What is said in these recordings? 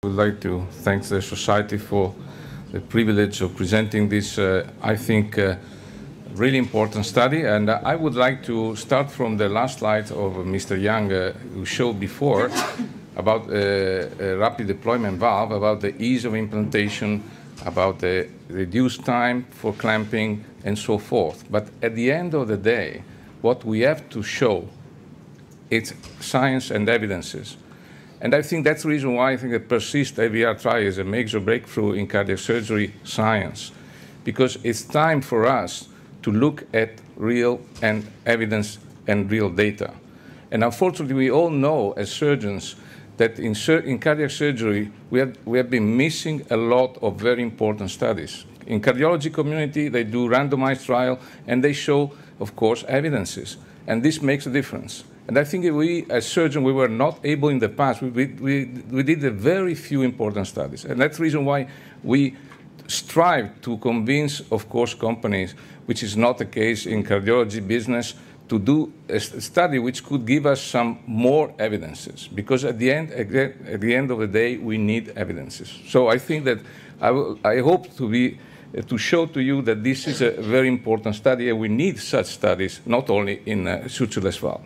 I would like to thank the Society for the privilege of presenting this, I think, really important study. And I would like to start from the last slide of Mr. Young, who showed before about a rapid deployment valve, about the ease of implantation, about the reduced time for clamping, and so forth. But at the end of the day, what we have to show is science and evidences. And I think that's the reason why I think that PERSIST AVR trial is a major breakthrough in cardiac surgery science, because it's time for us to look at real and evidence and real data. And unfortunately, we all know as surgeons that in cardiac surgery, we have been missing a lot of very important studies. In cardiology community, they do randomized trial, and they show, of course, evidences. And this makes a difference. And I think we, as surgeons, we were not able in the past. We did a very few important studies. And that's the reason why we strive to convince, of course, companies, which is not the case in cardiology business, to do a study which could give us some more evidences. Because at the end of the day, we need evidences. So I think that I hope to show to you that this is a very important study, and we need such studies, not only in sutureless valve.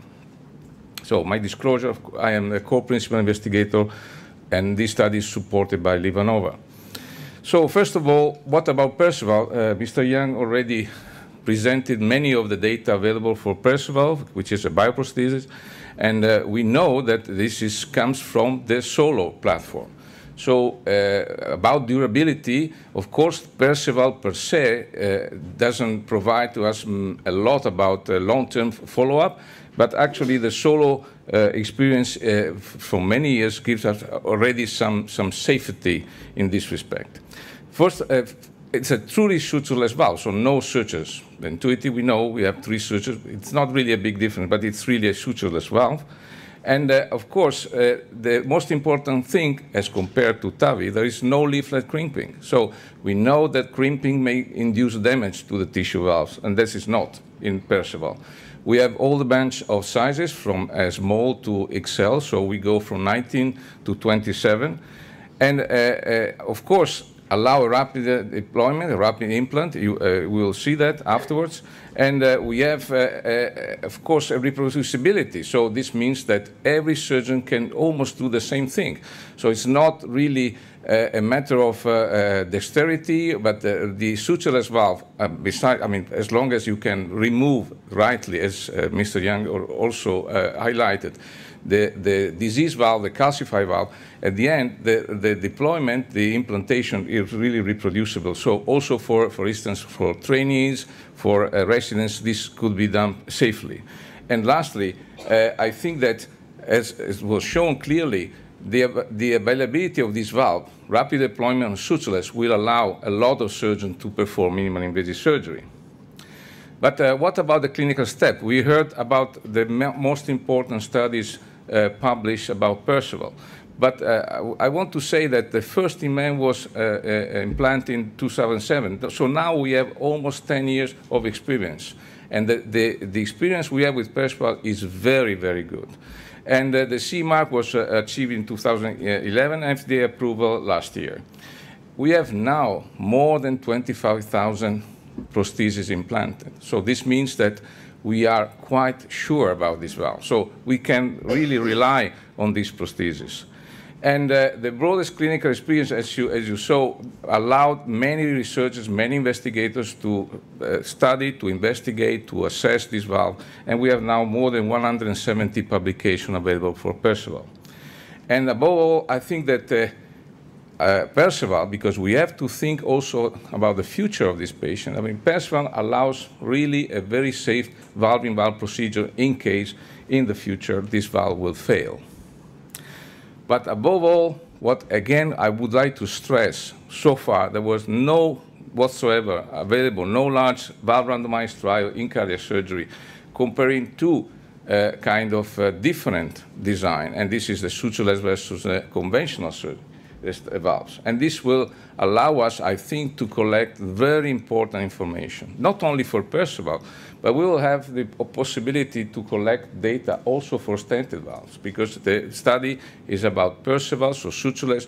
So my disclosure, I am a co-principal investigator, and this study is supported by LivaNova. So first of all, what about Perceval? Mr. Young already presented many of the data available for Perceval, which is a bioprosthesis, and we know that this comes from the Solo platform. So about durability, of course, Perceval per se doesn't provide to us a lot about long-term follow-up, but actually the Solo experience for many years gives us already some safety in this respect. First, it's a truly sutureless valve, so no sutures. The Intuitive, we know we have 3 sutures. It's not really a big difference, but it's really a sutureless valve. And of course, the most important thing, as compared to TAVI, there is no leaflet crimping. So we know that crimping may induce damage to the tissue valves, and this is not in Perceval. We have all the bunch of sizes from small to XL, so we go from 19 to 27. And of course, allow a rapid deployment, a rapid implant. We will see that afterwards. And we have, of course, a reproducibility. So this means that every surgeon can almost do the same thing. So it's not really a matter of dexterity, but the sutureless valve, as long as you can remove rightly, as Mr. Young also highlighted, the disease valve, the calcified valve, at the end, the deployment, the implantation is really reproducible. So also for instance, for trainees, for residents, this could be done safely. And lastly, I think that, as was shown clearly, the availability of this valve, rapid deployment on sutureless, will allow a lot of surgeons to perform minimally invasive surgery. But what about the clinical step? We heard about the most important studies published about Perceval. But I want to say that the first in man was implanted in 2007. So now we have almost 10 years of experience. And the experience we have with Perceval is very, very good. And the CE mark was achieved in 2011, FDA approval last year. We have now more than 25,000 prostheses implanted. So this means that we are quite sure about this valve. So we can really rely on these prostheses. And the broadest clinical experience, as you saw, allowed many researchers, many investigators to study, to investigate, to assess this valve. And we have now more than 170 publications available for Perceval. And above all, I think that Perceval, because we have to think also about the future of this patient. I mean, Perceval allows really a very safe valve-in-valve procedure in case in the future this valve will fail. But above all, what again I would like to stress, so far there was no whatsoever available, no large valve randomized trial in cardiac surgery comparing two kind of different design, and this is the sutureless versus conventional surgery. Valves. And this will allow us, I think, to collect very important information, not only for Perceval, but we will have the possibility to collect data also for stented valves, because the study is about Perceval, so sutureless,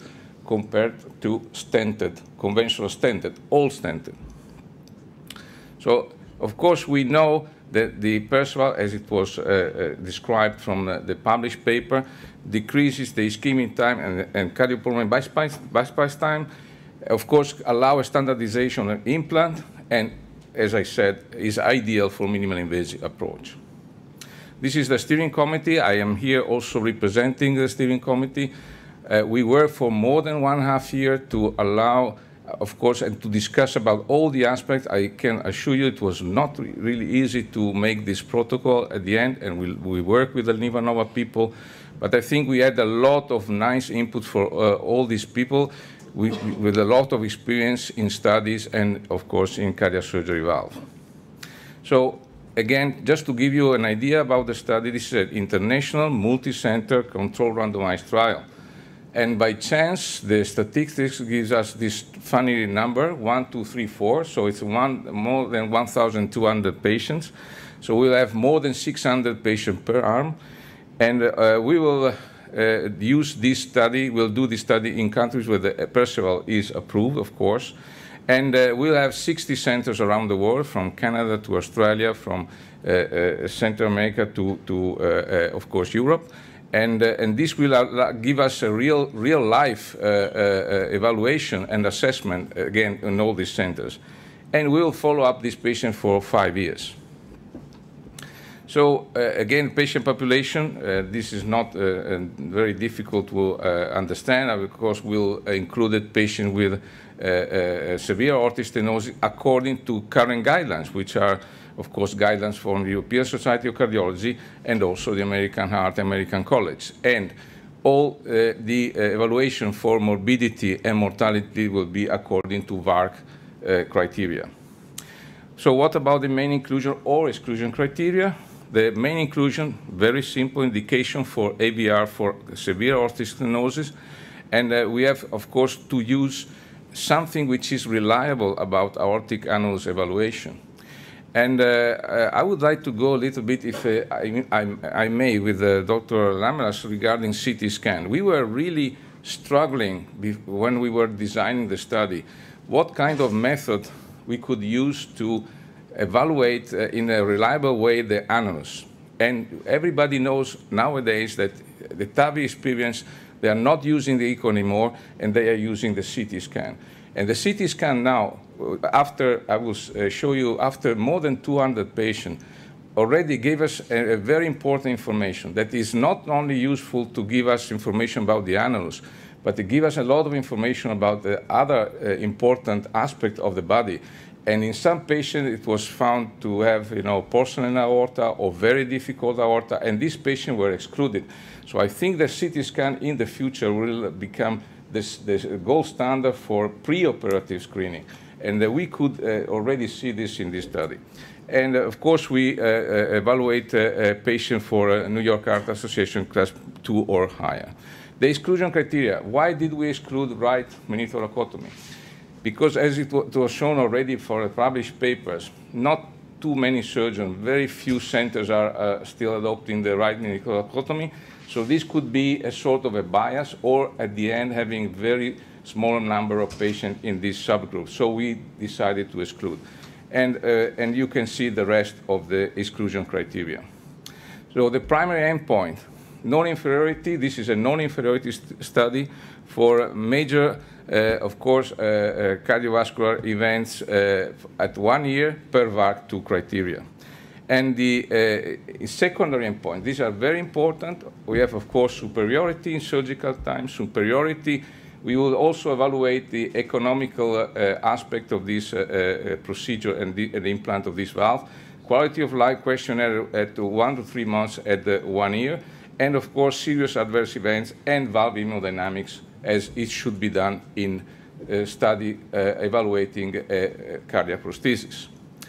compared to stented, conventional stented, all stented. So, of course, we know that the Perceval, as it was described from the published paper, decreases the ischemic time and cardiopulmonary bypass time, of course, allow a standardization of implant, and, as I said, is ideal for minimal invasive approach. This is the steering committee. I am here also representing the steering committee. We worked for more than 1.5 years to allow, of course, and to discuss about all the aspects. I can assure you it was not really easy to make this protocol at the end, and we worked with the LivaNova people. But I think we had a lot of nice input for all these people with a lot of experience in studies and, of course, in cardiac surgery valve. So, again, just to give you an idea about the study, this is an international, multi-center, controlled randomized trial. And by chance, the statistics gives us this funny number, 1, 2, 3, 4. So it's more than 1,200 patients. So we'll have more than 600 patients per arm. And we will use this study, we'll do this study in countries where the Perceval is approved, of course. And we'll have 60 centers around the world, from Canada to Australia, from Central America to of course, Europe. And this will give us a real-life evaluation and assessment, again, in all these centers. And we'll follow up this patient for 5 years. So, again, patient population, this is not very difficult to understand. Of course, we'll include patients with severe aortic stenosis according to current guidelines, which are, of course, guidelines from the European Society of Cardiology and also the American Heart, American College. And all the evaluation for morbidity and mortality will be according to VARC criteria. So what about the main inclusion or exclusion criteria? The main inclusion, very simple indication for AVR for severe aortic stenosis. And we have, of course, to use something which is reliable about aortic annulus evaluation. And I would like to go a little bit, if I may, with Dr. Lamelas regarding CT scan. We were really struggling when we were designing the study, what kind of method we could use to evaluate in a reliable way the annulus. And everybody knows nowadays that the TAVI experience, they are not using the echo anymore, and they are using the CT scan. And the CT scan now, after, I will show you, after more than 200 patients, already gave us a very important information that is not only useful to give us information about the annulus, but to give us a lot of information about the other important aspect of the body. And in some patients, it was found to have, porcelain aorta or very difficult aorta, and these patients were excluded. So I think the CT scan in the future will become this gold standard for preoperative screening. And we could already see this in this study. And of course, we evaluate a patient for New York Heart Association class 2 or higher. The exclusion criteria, why did we exclude right meningethoracotomy? Because as it was shown already for the published papers, not too many surgeons, very few centers are still adopting the right meningethoracotomy. So this could be a sort of a bias, or at the end having very small number of patients in this subgroup. So we decided to exclude. And you can see the rest of the exclusion criteria. So the primary endpoint, non-inferiority. This is a non-inferiority study for major, of course, cardiovascular events at 1 year per VARC2 criteria. And the secondary endpoint, these are very important. We have, of course, superiority in surgical time, superiority. We will also evaluate the economical aspect of this procedure and the implant of this valve. Quality of life questionnaire at 1 to 3 months at 1 year. And, of course, serious adverse events and valve hemodynamics, as it should be done in study evaluating cardiac prosthesis.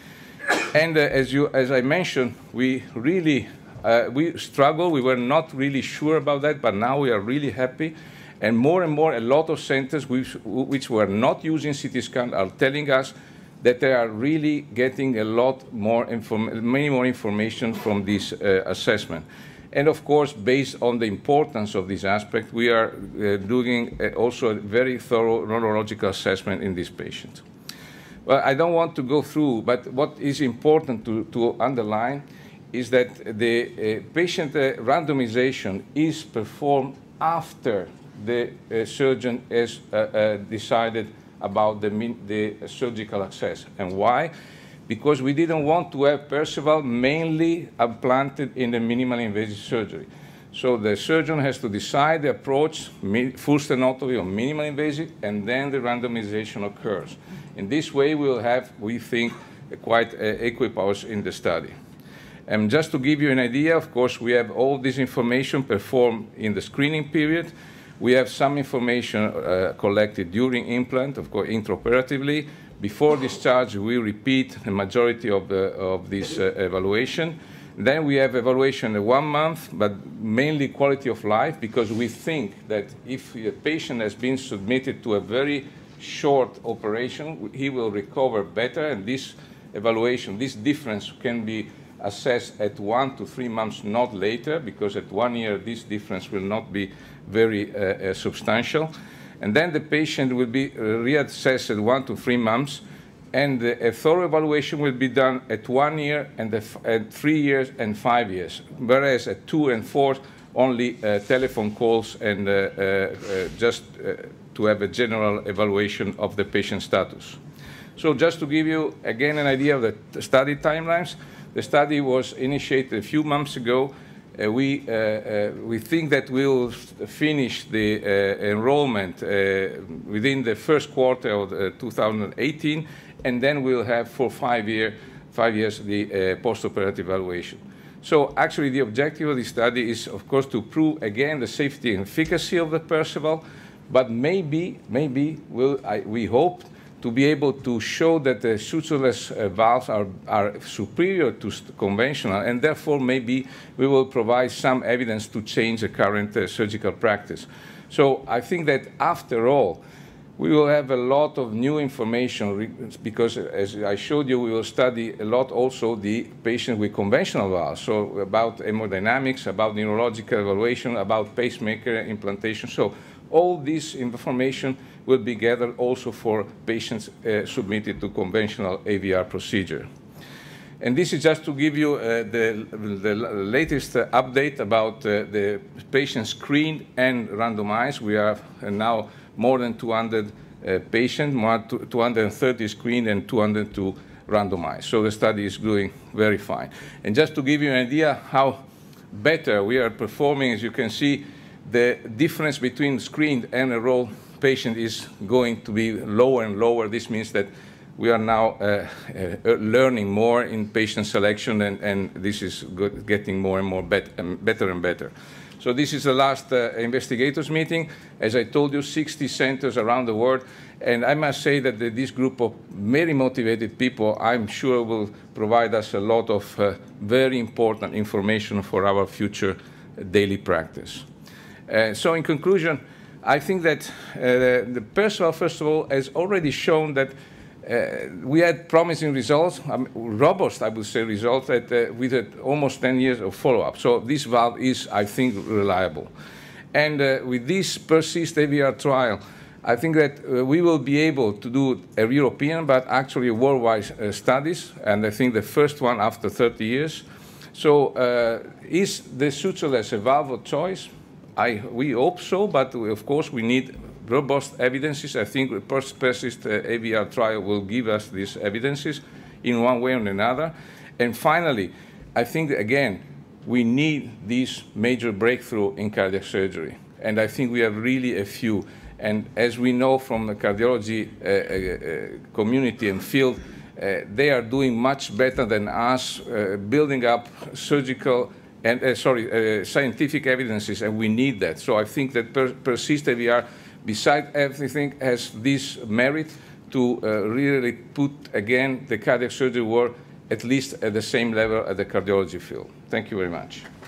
And as I mentioned, we really we struggled. We were not really sure about that, but now we are really happy. And more, a lot of centers which were not using CT scan are telling us that they are really getting a lot more many more information from this assessment. And of course, based on the importance of this aspect, we are doing also a very thorough neurological assessment in this patient. Well, I don't want to go through, but what is important to underline is that the patient randomization is performed after the surgeon has decided about the surgical access. And why? Because we didn't want to have Perceval mainly implanted in the minimally invasive surgery. So the surgeon has to decide the approach, full sternotomy or minimally invasive, and then the randomization occurs. In this way, we will have, we think, quite equipoise in the study. And just to give you an idea, of course, we have all this information performed in the screening period. We have some information collected during implant, of course, intraoperatively. Before discharge, we repeat the majority of this evaluation. Then we have evaluation in 1 month, but mainly quality of life, because we think that if a patient has been submitted to a very short operation, he will recover better, and this evaluation, this difference can be assessed at 1 to 3 months, not later, because at 1 year this difference will not be very substantial. And then the patient will be reassessed at 1 to 3 months, and a thorough evaluation will be done at 1 year and at 3 years and 5 years, whereas at 2 and 4, only telephone calls and just to have a general evaluation of the patient status. So just to give you, again, an idea of the study timelines, the study was initiated a few months ago. We think that we'll finish the enrollment within the first quarter of 2018, and then we'll have for 5 years the post-operative evaluation. So actually the objective of the study is, of course, to prove again the safety and efficacy of the Perceval, but maybe we hope to be able to show that the sutureless valves are superior to conventional, and therefore maybe we will provide some evidence to change the current surgical practice. So I think that after all, we will have a lot of new information because, as I showed you, we will study a lot also the patient with conventional valves, so about hemodynamics, about neurological evaluation, about pacemaker implantation. So all this information will be gathered also for patients submitted to conventional AVR procedure. And this is just to give you the latest update about the patients screened and randomized. We have now more than 200 patients, 230 screened and 202 randomized. So the study is doing very fine. And just to give you an idea how better we are performing, as you can see, the difference between screened and enrolled patient is going to be lower and lower. This means that we are now learning more in patient selection, and this is getting more and more better and better. So this is the last investigators meeting. As I told you, 60 centers around the world. And I must say that this group of very motivated people, I'm sure, will provide us a lot of very important information for our future daily practice. So in conclusion, I think that the Perceval, first of all, has already shown that we had promising results, robust, I would say, results with almost 10 years of follow-up. So this valve is, I think, reliable. And with this PERSIST AVR trial, I think that we will be able to do a European, but actually worldwide studies, and I think the first one after 30 years. So is the sutureless a valve of choice? We hope so, but of course we need robust evidences. I think the PERSIST AVR trial will give us these evidences in one way or another. And finally, I think, again, we need this major breakthrough in cardiac surgery. And I think we have really a few. And as we know from the cardiology community and field, they are doing much better than us, building up surgical and scientific evidences, and we need that. So I think that PERSIST AVR, besides everything, has this merit to really put, again, the cardiac surgery world at least at the same level as the cardiology field. Thank you very much.